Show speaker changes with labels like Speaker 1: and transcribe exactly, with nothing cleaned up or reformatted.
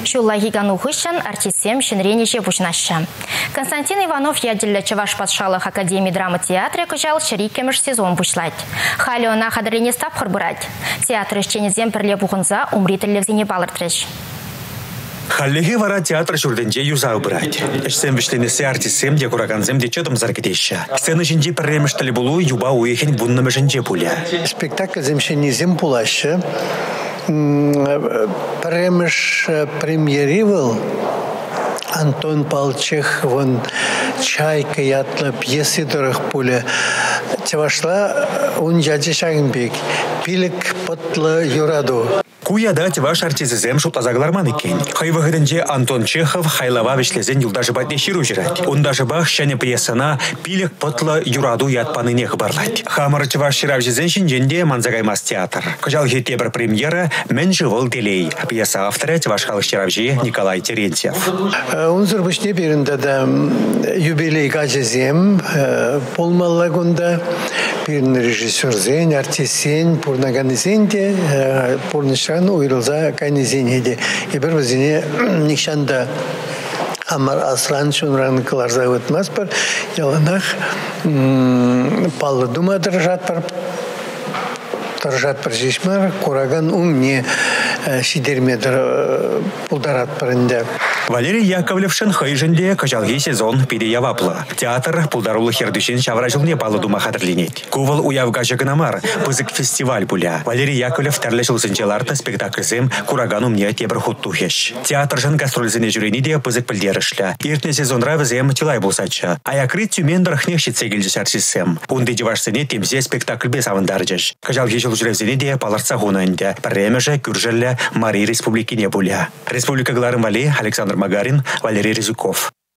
Speaker 1: Шулла гигану хыщан артистсем шинренеше бушнаща. Константин Иванов яділі Чаваш патшалық Академии драма театре кыжал шерикемеш сезон бушлать. Халиона хадырене стап хырбырать. Театр ишченезем пірле бұғынза умрителлевзіне балыртреш.
Speaker 2: Халлеге вара театр жүрденде юзау брать. Эшсем вишленесе артистсем де кураганзем де чедом заргедеща. Сцена жинде пірремішталі булу юба уехен буннымы жинде пуля.
Speaker 3: Спектакль земшенезем пулашы. Премеш премьеривал Антон Палчех, вон чайка ятла пьесы дорог пуля. Чавашла он жаджи шагынбек. Пилик потла юраду.
Speaker 2: Куяда ваш артизизем шутлазагларман екен. Хайвагыдынже Антон Чехов хайлава вишлезен юлдажы батне ширу жирать. Он даже бах шане пьесана пилик потла юраду ятпаныне хабарлать. Хамар чаваш ширавжизен шинженде манзагаймас театр. Кажал хитебр премьера «Мен живол делей». Пьеса автора чаваш халық ширавжи Николай Терентьев.
Speaker 3: Он зурбышне берінде да юбилей кажезем полмаллагунда бирин режиссер зен, артист зен, пурнаганызен де, пурнышан уйрылза кайнызен и бір өзіне никшанда Амар Асран шунран кыларза өтмас бір яланах палы дума дыржат бар дыржат бір жешмар кураган умне шидермедір пулдарат бірінде.
Speaker 2: Валерий Яковлевшин хайжынде кажалги сезон пиде явапла. Театр пулдарулы хердүшен шавражылне палы дума хатырленет. Кувал уявга жагынамар, пызык фестиваль буля. Валерий Яковлев тәрлешіл сынчаларты спектакльзем кураган умне тебір хуттухеш. Театр жын гастрользіне жүрениде пызык пілдерішля. Иртне сезон равызем тилай булсача. Аякрит тюмендір хнехшіце келдіш артистсем. Унды девашсыне темзе спектакль без авандарджеш. Кажалги жыл жүревзіне де паларца гунанде. Пірремеже күржелі Марии Республикине буля. Республика Гларым Вали, Александр Магарин, Валерий Резюков.